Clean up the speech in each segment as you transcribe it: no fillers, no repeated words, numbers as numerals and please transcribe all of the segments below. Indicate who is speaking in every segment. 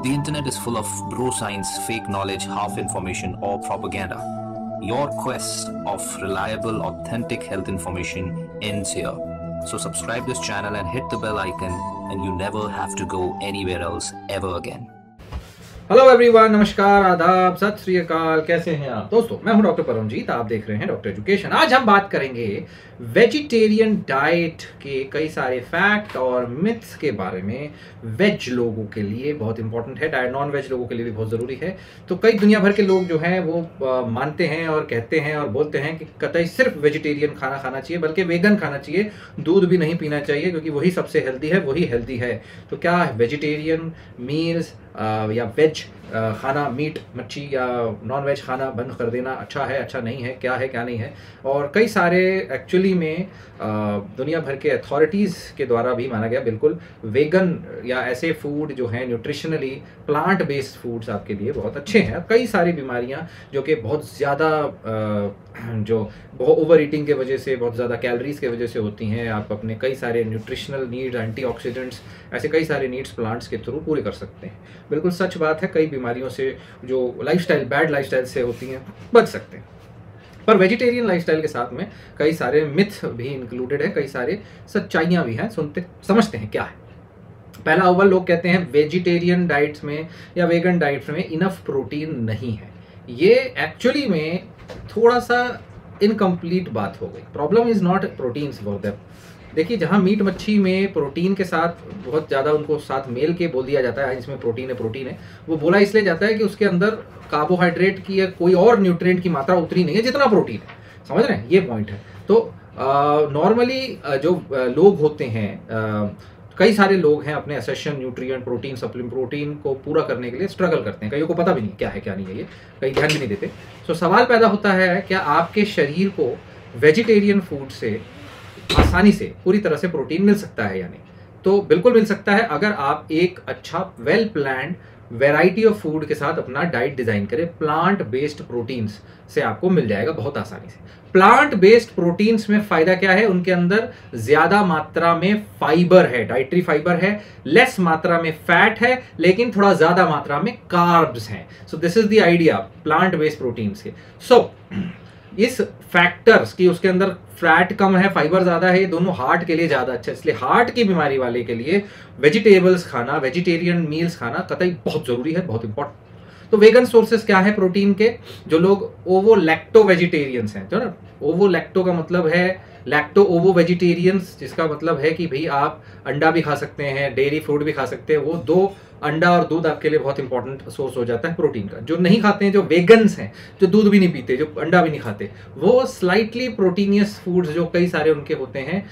Speaker 1: The internet is full of bro science, fake knowledge, half information, or propaganda. Your quest of reliable, authentic health information ends here. So subscribe this channel and hit the bell icon, and you never have to go anywhere else ever again.
Speaker 2: Hello everyone, नमस्कार, आदाब, सत श्री अकाल। कैसे हैं आप दोस्तों? मैं हूं डॉक्टर परमजीत, आप देख रहे हैं डॉक्टर एजुकेशन। आज हम बात करेंगे वेजिटेरियन डाइट के कई सारे फैक्ट और मिथ्स के बारे में। वेज लोगों के लिए बहुत इंपॉर्टेंट है डाइट, नॉन वेज लोगों के लिए भी बहुत ज़रूरी है। तो कई दुनिया भर के लोग जो हैं वो मानते हैं और कहते हैं और बोलते हैं कि कतई सिर्फ वेजिटेरियन खाना खाना चाहिए, बल्कि वेगन खाना चाहिए, दूध भी नहीं पीना चाहिए क्योंकि वही सबसे हेल्दी है, वही हेल्दी है। तो क्या वेजिटेरियन मील्स या वेज खाना, मीट मच्छी या नॉन वेज खाना बंद कर देना अच्छा है, अच्छा नहीं है, क्या है क्या नहीं है? और कई सारे एक्चुअली में दुनिया भर के अथॉरिटीज़ के द्वारा भी माना गया बिल्कुल वेगन या ऐसे फूड जो हैं न्यूट्रिशनली प्लांट बेस्ड फूड्स आपके लिए बहुत अच्छे हैं। कई सारी बीमारियां जो कि बहुत ज़्यादा जो बहुत ओवर ईटिंग के वजह से, बहुत ज़्यादा कैलोरीज के वजह से होती हैं, आप अपने कई सारे न्यूट्रिशनल नीड्स, एंटीऑक्सीडेंट्स, ऐसे कई सारे नीड्स प्लांट्स के थ्रू पूरे कर सकते हैं। बिल्कुल सच बात है, कई बीमारियों से जो लाइफस्टाइल, बैड लाइफस्टाइल से होती हैं, बच सकते हैं। पर वेजिटेरियन लाइफस्टाइल के साथ में कई सारे मिथ भी इंक्लूडेड है, कई सारे सच्चाइयाँ भी हैं। सुनते समझते हैं क्या है। पहला अव्वल लोग कहते हैं वेजिटेरियन डाइट्स में या वेगन डाइट्स में इनफ प्रोटीन नहीं है। ये एक्चुअली में थोड़ा सा इनकम्प्लीट बात हो गई। Problem is not proteins for them. देखिए, जहाँ मीट मच्छी में प्रोटीन के साथ बहुत ज़्यादा उनको साथ मेल के बोल दिया जाता है इसमें प्रोटीन है, प्रोटीन है, वो बोला इसलिए जाता है कि उसके अंदर कार्बोहाइड्रेट की या कोई और न्यूट्रिएंट की मात्रा उतरी नहीं है जितना प्रोटीन है। समझ रहे हैं? ये पॉइंट है। तो नॉर्मली जो लोग होते हैं, कई सारे लोग हैं अपने essential nutrient, protein supplement, protein को पूरा करने के लिए स्ट्रगल करते हैं। कईयों को पता भी नहीं क्या है क्या नहीं है, ये कई ध्यान भी नहीं देते। सो सवाल पैदा होता है, क्या आपके शरीर को वेजिटेरियन फूड से आसानी से पूरी तरह से प्रोटीन मिल सकता है या नहीं? तो बिल्कुल मिल सकता है, अगर आप एक अच्छा well planned variety of food के साथ अपना डाइट डिजाइन करें। प्लांट बेस्ड प्रोटीन्स से आपको मिल जाएगा बहुत आसानी से। प्लांट बेस्ड प्रोटीन्स में फायदा क्या है? उनके अंदर ज्यादा मात्रा में फाइबर है, डाइटरी फाइबर है, लेस मात्रा में फैट है, लेकिन थोड़ा ज्यादा मात्रा में कार्ब्स हैं। So this is the idea plant based proteins के। सो इस फैक्टर्स की, उसके अंदर फैट कम है, फाइबर ज्यादा है, ये दोनों हार्ट के लिए ज्यादा अच्छा है। इसलिए हार्ट की बीमारी वाले के लिए वेजिटेबल्स खाना, वेजिटेरियन मील्स खाना कतई बहुत जरूरी है, बहुत इंपॉर्टेंट। तो वेगन सोर्सेस क्या है प्रोटीन के? जो लोग ओवो लैक्टो वेजिटेरियंस हैं, जो ना, ओवो लैक्टो का मतलब है लैक्टो ओवो वेजिटेरियंस, जिसका मतलब है कि भाई आप अंडा भी खा सकते हैं, डेयरी फ्रूट भी खा सकते हैं। वो दो, अंडा और दूध आपके लिए बहुत इंपॉर्टेंट सोर्स हो जाता है प्रोटीन का। जो नहीं खाते हैं, जो वेगन्स हैं, जो दूध भी नहीं पीते, जो अंडा भी नहीं खाते, वो स्लाइटली प्रोटीनियस फूड्स जो कई सारे उनके होते हैं,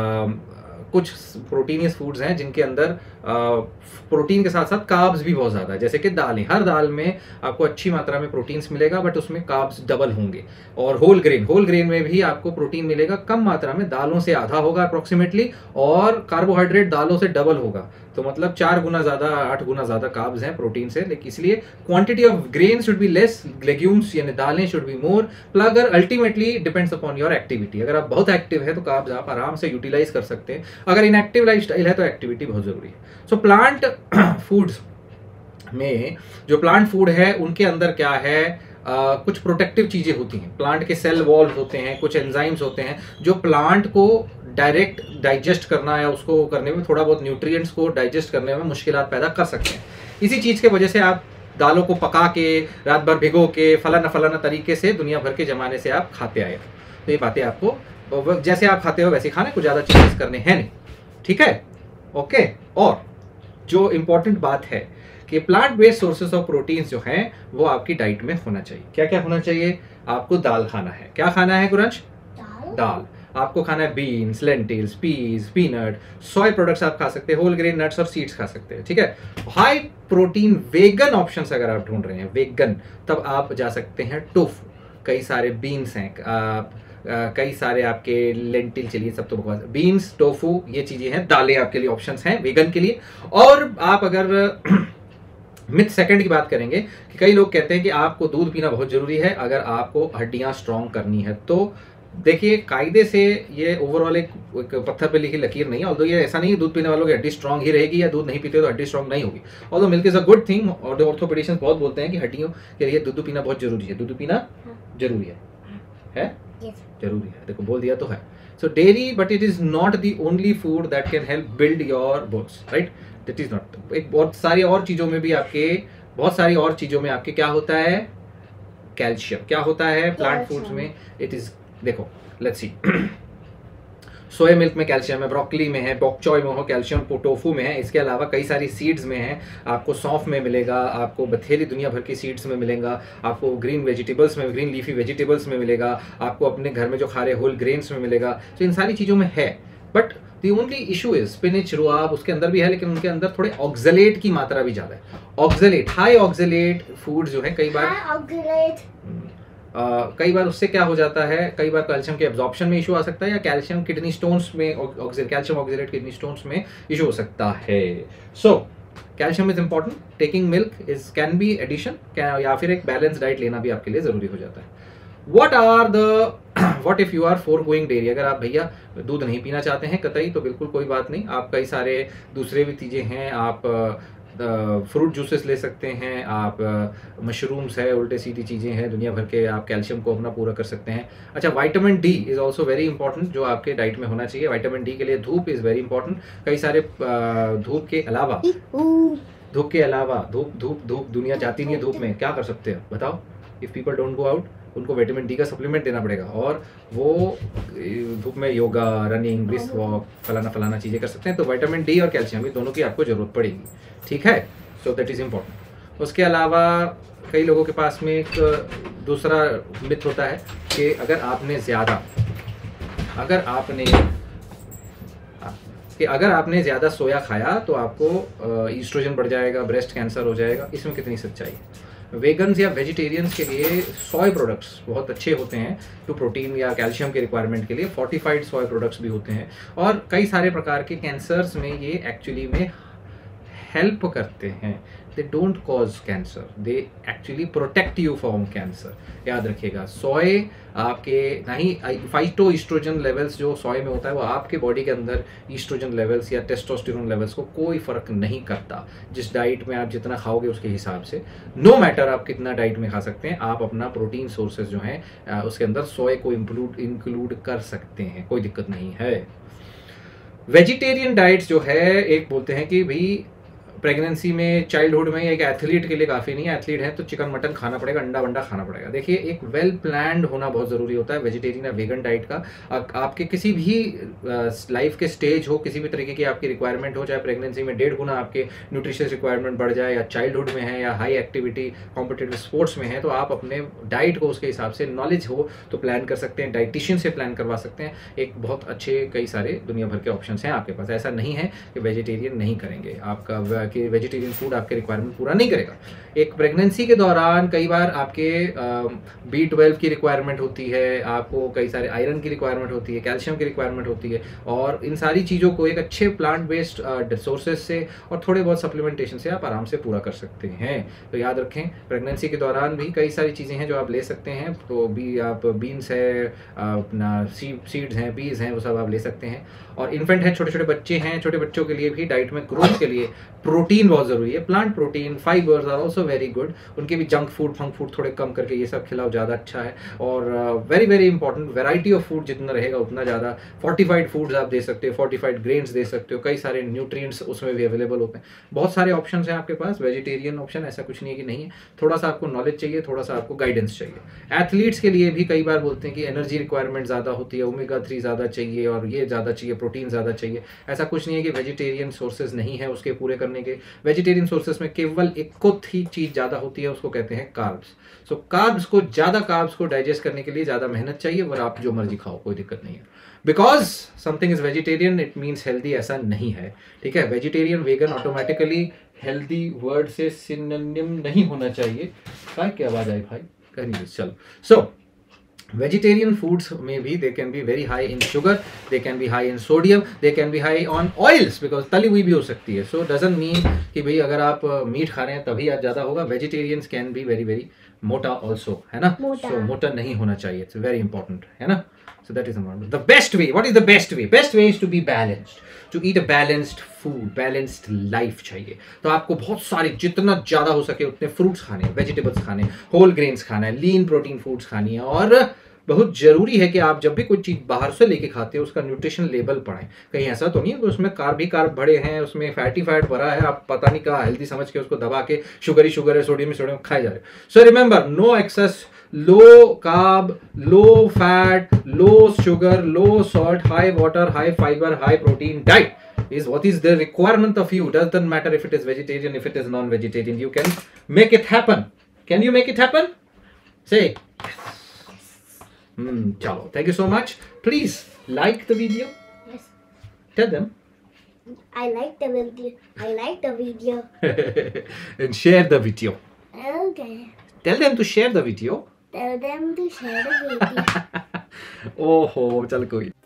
Speaker 2: कुछ प्रोटीनियस फूड्स हैं जिनके अंदर प्रोटीन के साथ साथ कार्ब्स भी बहुत ज़्यादा है, जैसे कि दालें। हर दाल में आपको अच्छी मात्रा में प्रोटीन्स मिलेगा, बट उसमें कार्ब्स डबल होंगे। और होल ग्रेन में भी आपको प्रोटीन मिलेगा कम मात्रा में, दालों से आधा होगा अप्रोक्सीमेटली, और कार्बोहाइड्रेट दालों से डबल होगा। तो मतलब 4 गुना ज़्यादा, 8 गुना ज़्यादा कार्ब्स हैं प्रोटीन से। लेकिन इसलिए quantity of grain should be less, legumes यानी दालें शुड बी मोर। अगर ultimately depends upon your activity. अगर आप बहुत एक्टिव है तो कार्ब्स आप आराम से यूटिलाइज कर सकते हैं। अगर इनएक्टिव लाइफस्टाइल है तो एक्टिविटी बहुत जरूरी है। सो प्लांट फूड्स में, जो प्लांट फूड है उनके अंदर क्या है, कुछ प्रोटेक्टिव चीजें होती हैं। प्लांट के सेल वॉल्स होते हैं, कुछ एंजाइम्स होते हैं जो प्लांट को डायरेक्ट डाइजेस्ट करना या उसको करने में, थोड़ा बहुत न्यूट्रिएंट्स को डाइजेस्ट करने में मुश्किलात पैदा कर सकते हैं। इसी चीज की वजह से आप दालों को पका के, रात भर भिगो के, फलाना फलाना तरीके से दुनिया भर के जमाने से आप खाते आए। तो ये बातें आपको जैसे आप खाते हो वैसे खाने, कुछ ज्यादा चेंजेस करने हैं नहीं। ठीक है? ओके। और जो इंपॉर्टेंट बात है कि plant based sources of proteins जो हैं वो आपकी डाइट में होना चाहिए। क्या क्या होना चाहिए? आपको दाल खाना है। क्या खाना है गुरंश? दाल। आपको खाना है beans, lentils, peas, peanut, soy products आप खा सकते हैं, होल ग्रेन नट्स और सीड्स खा सकते हैं। ठीक है? हाई प्रोटीन वेगन ऑप्शंस अगर आप ढूंढ रहे हैं, वेगन, तब आप जा सकते हैं टोफू। कई सारे बीन्स हैं, कई सारे आपके लेंटिल, चलिए सब तो बकवास, बीन्स, टोफू, ये चीजें हैं, दालें आपके लिए ऑप्शंस हैं वेगन के लिए। और आप अगर मिथ सेकंड की बात करेंगे कि कई लोग कहते हैं कि आपको दूध पीना बहुत जरूरी है अगर आपको हड्डियां स्ट्रांग करनी है। तो देखिए कायदे से ये ओवरऑल एक पत्थर पे लिखी लकीर नहीं है। ऑल्दो ये ऐसा नहीं है दूध पीने वालों की हड्डी स्ट्रांग ही रहेगी या दूध नहीं पीते तो हड्डी स्ट्रांग नहीं होगी। Although milk is a good thing और ऑर्थोपेडिशियंस बहुत बोलते हैं कि हड्डियों के लिए दूध पीना बहुत जरूरी है। दूध पीना जरूरी है जरूरी है, देखो बोल दिया तो है। So dairy but it is not the only food that can help build your bones, right? That is not. एक बहुत सारी और चीजों में भी आपके, बहुत सारी और चीजों में आपके क्या होता है, कैल्शियम। क्या होता है प्लांट फूड्स में? इट इज, देखो लेट्स सी, सोया मिल्क में कैल्शियम है, ब्रोकली में है, बॉक चॉय में हो कैल्शियम, टोफू में है, इसके अलावा कई सारी सीड्स में है, आपको सौंफ में मिलेगा, आपको बथेरी दुनिया भर की सीड्स में मिलेगा, आपको ग्रीन वेजिटेबल्स में, ग्रीन लीफी वेजिटेबल्स में मिलेगा, आपको अपने घर में जो खा रहे होल ग्रेन्स में मिलेगा। तो इन सारी चीज़ों में है, but the only issue is spinach, रुआब उसके अंदर भी है, लेकिन उनके अंदर थोड़े ऑक्सलेट की मात्रा भी ज़्यादा है। ऑक्सलेट, हाई ऑक्सलेट फूड जो है कई बार उससे क्या हो जाता है, कई बार कैल्शियम के एब्जॉर्प्शन में इशू आ सकता है, या कैल्शियम किडनी स्टोन्स में, कैल्शियम ऑक्सलेट किडनी स्टोन्स में इशू हो सकता है। So calcium is important, taking milk is can be addition, या फिर एक बैलेंस डाइट लेना भी आपके लिए जरूरी हो जाता है। What if you are forgoing dairy, अगर आप भैया दूध नहीं पीना चाहते हैं कतई, तो बिल्कुल कोई बात नहीं, आप कई सारे दूसरे भी चीज़ें हैं, आप फ्रूट जूसेस ले सकते हैं, आप मशरूम्स है, उल्टे सीधी चीज़ें हैं दुनिया भर के, आप कैल्शियम को अपना पूरा कर सकते हैं। अच्छा, vitamin D is also very important, जो आपके डाइट में होना चाहिए। विटामिन डी के लिए धूप इज़ वेरी इंपॉर्टेंट। कई सारे धूप के अलावा धूप दुनिया जाती नहीं है धूप में, क्या कर सकते हैं बताओ? If people don't go out, उनको विटामिन डी का सप्लीमेंट देना पड़ेगा, और वो धूप में योगा, रनिंग, ब्रिस्क वॉक, फलाना चीज़ें कर सकते हैं। तो विटामिन डी और कैल्शियम, ये दोनों की आपको ज़रूरत पड़ेगी, ठीक है? So that is important. उसके अलावा कई लोगों के पास में एक दूसरा मिथ होता है कि अगर आपने ज़्यादा सोया खाया तो आपको ईस्ट्रोजन बढ़ जाएगा, ब्रेस्ट कैंसर हो जाएगा। इसमें कितनी सच्चाई है? वेगन्स या वेजिटेरियंस के लिए सोय प्रोडक्ट्स बहुत अच्छे होते हैं टू प्रोटीन या कैल्शियम के रिक्वायरमेंट के लिए। फोर्टिफाइड सोय प्रोडक्ट्स भी होते हैं, और कई सारे प्रकार के कैंसर्स में ये एक्चुअली में हेल्प करते हैं। They don't cause cancer, they actually protect you from cancer. याद रखिएगा, सोय आपके नहीं, फाइटो ईस्ट्रोजन लेवल्स जो सोय में होता है वो आपके बॉडी के अंदर ईस्ट्रोजन लेवल्स या टेस्टोस्टेरोन लेवल्स को कोई फर्क नहीं करता। जिस डाइट में आप जितना खाओगे उसके हिसाब से, नो मैटर आप कितना डाइट में खा सकते हैं, आप अपना प्रोटीन सोर्सेज जो हैं उसके अंदर सोय को इंक्लूड कर सकते हैं, कोई दिक्कत नहीं है। वेजिटेरियन डाइट्स जो है, एक बोलते हैं कि भाई प्रेगनेंसी में, चाइल्डहुड में, एक एथलीट के लिए काफ़ी नहीं है। एथलीट है तो चिकन मटन खाना पड़ेगा, अंडा वंडा खाना पड़ेगा। देखिए, एक वेल प्लान्ड होना बहुत ज़रूरी होता है वेजिटेरियन या वेगन डाइट का। आपके किसी भी लाइफ के स्टेज हो, किसी भी तरीके की आपकी रिक्वायरमेंट हो, चाहे प्रेगनेंसी में 1.5 गुना आपके न्यूट्रिशियस रिक्वायरमेंट बढ़ जाए, या चाइल्डहुड में है, या हाई एक्टिविटी कॉम्पिटिटिव स्पोर्ट्स में है, तो आप अपने डाइट को उसके हिसाब से, नॉलेज हो तो प्लान कर सकते हैं, डाइटिशियन से प्लान करवा सकते हैं। एक बहुत अच्छे कई सारे दुनिया भर के ऑप्शन हैं आपके पास। ऐसा नहीं है कि वेजिटेरियन नहीं करेंगे, आपका कि वेजिटेरियन फूड आपके रिक्वायरमेंट पूरा नहीं करेगा। एक प्रेगनेंसी के दौरान कई बार आपके B12 की रिक्वायरमेंट होती है, आपको कई सारे आयरन की रिक्वायरमेंट होती है, कैल्शियम की रिक्वायरमेंट होती है, और इन सारी चीज़ों को एक अच्छे प्लांट बेस्ड सोर्सेज से और थोड़े बहुत सप्लीमेंटेशन से आप आराम से पूरा कर सकते हैं। तो याद रखें, प्रेगनेंसी के दौरान भी कई सारी चीज़ें हैं जो आप ले सकते हैं। तो आप बीन्स है, अपना सीड्स हैं, पीज हैं, वो सब आप ले सकते हैं। और इन्फेंट है, छोटे छोटे बच्चे हैं, छोटे बच्चों के लिए भी डाइट में ग्रोथ के लिए प्रोटीन बहुत ज़रूरी है। Plant protein, fibres are also very good. उनके भी जंक फूड, फंक फूड थोड़े कम करके ये सब खिलाओ, ज़्यादा अच्छा है। और very very important, variety of food जितना रहेगा उतना ज़्यादा। फोर्टिफाइड फूड्स आप दे सकते हो, फोर्टिफाइड ग्रेन्स दे सकते हो, कई सारे न्यूट्रिएंट्स उसमें भी अवेलेबल होते हैं। बहुत सारे ऑप्शन हैं आपके पास, वेजिटेरियन ऑप्शन, ऐसा कुछ नहीं है कि नहीं है। थोड़ा सा आपको नॉलेज चाहिए, थोड़ा सा आपको गाइडेंस चाहिए। एथलीट्स के लिए भी कई बार बोलते हैं कि एनर्जी रिक्वायरमेंट ज़्यादा होती है, ओमेगा 3 ज़्यादा चाहिए, और ये ज़्यादा चाहिए, प्रोटीन ज़्यादा चाहिए। ऐसा कुछ नहीं है कि वेजिटेरियन सोर्सेज नहीं है उसके पूरे करने के। वेजिटेरियन सोर्सेज में केवल एक ही चीज़ ज़्यादा होती है, उसको कहते हैं कार्ब्स। सो कार्ब्स को डाइजेस्ट करने के लिए ज़्यादा मेहनत चाहिए, और आप जो मर्जी खाओ, कोई दिक्कत नहीं है। Because something is vegetarian it means healthy, ऐसा नहीं है, ठीक है? Vegetarian, vegan automatically healthy word से सिनोनिम नहीं होना चाहिए। क्या आवाज़ आई भाई? कहीं चलो। सो vegetarian foods में भी they can be very high in sugar, they can be high in sodium, they can be high on oils, because तली हुई भी हो सकती है। so doesn't mean कि भाई अगर आप मीट खा रहे हैं तभी आज ज़्यादा होगा। vegetarians can be very very मोटा ऑल्सो, है ना? सो मोटा नहीं होना चाहिए, इट्स वेरी इंपॉर्टेंट, है ना? So that is the best way. What is the best way? Best way is to be balanced. To eat a balanced food, balanced life चाहिए. तो आपको बहुत सारे, जितना ज़्यादा हो सके उतने फ्रूट्स खाने हैं, वेजिटेबल्स खाने हैं, होल ग्रेन्स खाना है, लीन प्रोटीन फूड्स खानी है, और बहुत जरूरी है कि आप जब भी कोई चीज़ बाहर से लेके खाते हो उसका न्यूट्रिशन लेवल पढ़ें. कहीं ऐसा तो नहीं है कि उसमें कार्ब भरे हैं, उसमें फैटी फैट भरा है, आप पता नहीं कहाँ हेल्दी समझ के उसको दबा के शुगर है, सोडियम खाए जा रहे हो. So remember, no excess, low carb, low fat, low sugar, low salt, high water, high fiber, high protein diet is what is the requirement of you. Doesn't matter if it is vegetarian, if it is non-vegetarian, you can make it happen. Can you make it happen? Say chalo, thank you so much. Please like the video.
Speaker 3: Yes.
Speaker 2: Tell them.
Speaker 3: I like the video. I like the video.
Speaker 2: And share the video.
Speaker 3: Okay.
Speaker 2: Tell them to share the video.
Speaker 3: Tell them to share the video.
Speaker 2: ओहो, चल कोई